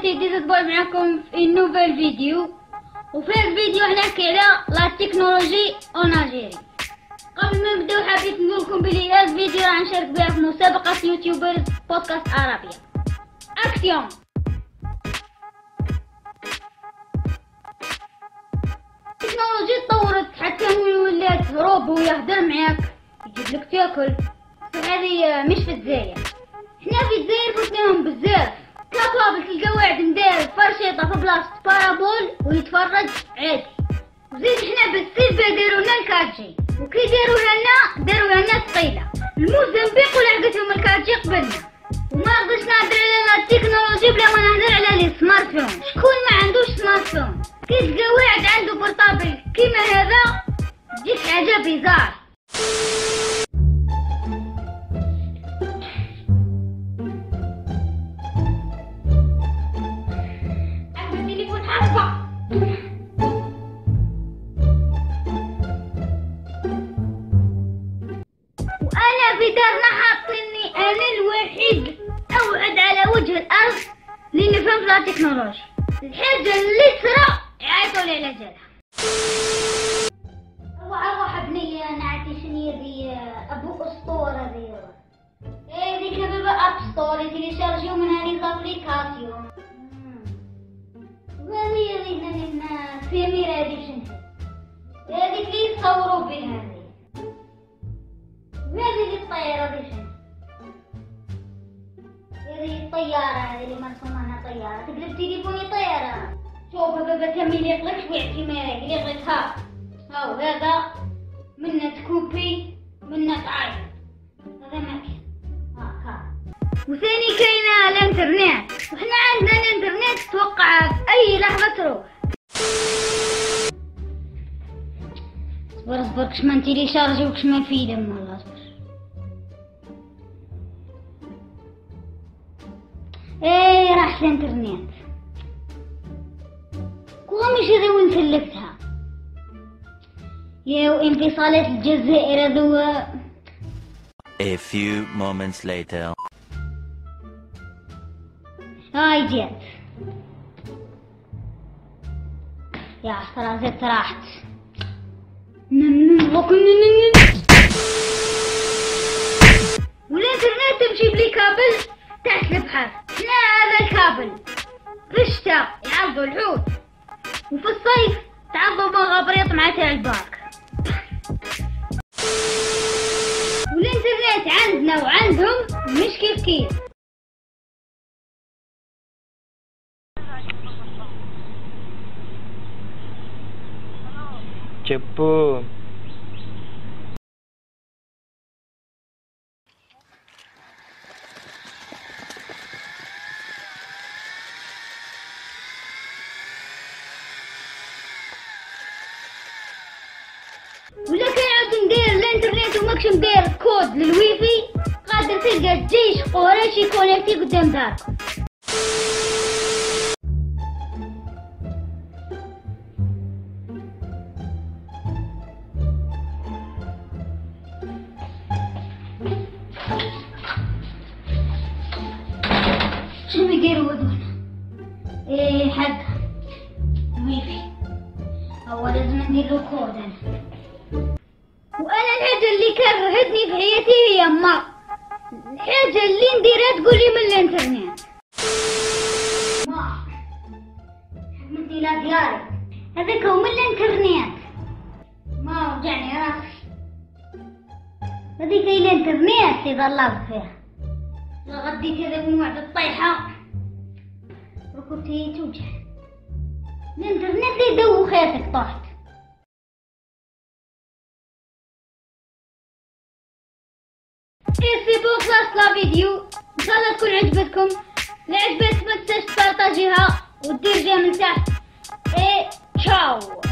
جديد تبقى معكم في نوفيل فيديو. وفي الفيديو حنحكي على لا تكنولوجي اون الجيري. قبل ما نبداو حبيت نقول لكم بلي هذا الفيديو راح نشارك بها في مسابقة يوتيوبرز بودكاست عربية. اكسيون. التكنولوجيا تطورت حتى ولات روبو يهدر معاك يجيب لك تاكل. هذه مش في الجزائر، حنا في الجزائر فوتناهم بزاف. كابابل تلقى واحد مدار فرشيطه في بلاصه بارابول ويتفرج عادي. وزيد حنا بالسلبة داروا لنا الكاتجي، وكي داروا لنا ثقيله. الموزمبيق ولحقتهم الكاتجي قبلنا، وما نقدرش نهضر على التكنولوجيا بلا ما نهضر على لي سمارت فون. شكون ما عندوش سمارت فون؟ كي تلقى واحد عنده بورطابل كيما هذا تجيك حاجه بيزار. وانا في دارنا حاطيني انا الوحيد اوعد على وجه الارض اللي نفهم في التكنولوجيا. الحاجه اللي تصرا يعيطوا لي على جالها. اروح بنيه نعطي شنيا ذي ابو اسطوره ذي هذيك بابا اب ستور يتيشارجيو منها لي زابليكاسيون. وهذه هنا سمير هذه شنو هذيك اللي يصوروا بها هذه. وهذه اللي الطيارة هذه شنو؟ هذه الطيارة هذه اللي مرسومة انها طيارة. تقلب تليفوني طيارة. شوف بابا تم يليق لك شوية كيما هاي يليق لك. هاو هذا منه تكوبي منه تعايد. هذا ما كاين. وثاني كاينة الانترنت، وحنا عندنا الانترنت توقع في اي لحظة تروح. اصبر كش ما نتيليشارجي وكش ما فيلم والله. اصبر. ايه راح الانترنت. قومي شذي وين سلكتها. ياو انفصالات الجزائر هذو. A few moments later. هاي جات. يا عسرا زدت راحت. والانترنت تمشي بلي كابل تحت البحر. حنا هذا الكابل في الشتاء يعرضوا الحوت، وفي الصيف تعرضوا مغابريط مع تاع البارك. والانترنت عندنا وعندهم مش كيف كيف. చెప్పు. ولا كنعاود ندير الانترنت وماكش ندير كود للويفي قادر تلقى الجيش قريشي كونيكتي قدام داركم. شنو يديروا هذولا؟ ايه حق ويفي. هو لازم ندير له كود انا. وانا الحاجه اللي كرهتني في حياتي هي ما الحاجه اللي نديرها تقولي من الانترنت. ما حملتي لا دياري هذاك هو من الانترنت. ما وجعني راسي. هذيك هي الانترنت اللي ضللت فيها. غديت هذا من وعد الطيحة ركبتي توجع. الانترنت اللي دوخاتك طاحت. سي بو خلاص لا فيديو. ان شاء الله تكون عجبتكم. لا عجبتك ما تنساش تبارطاجيها ودير جيم من تحت. تشاو.